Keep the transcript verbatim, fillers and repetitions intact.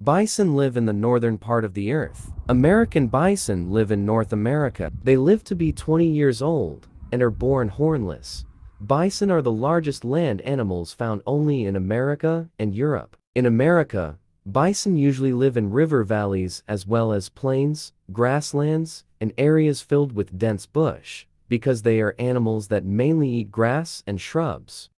Bison live in the northern part of the earth. American bison live in North America. They live to be twenty years old and are born hornless. Bison are the largest land animals found only in America and Europe. In America, bison usually live in river valleys as well as plains, grasslands, and areas filled with dense bush, because they are animals that mainly eat grass and shrubs.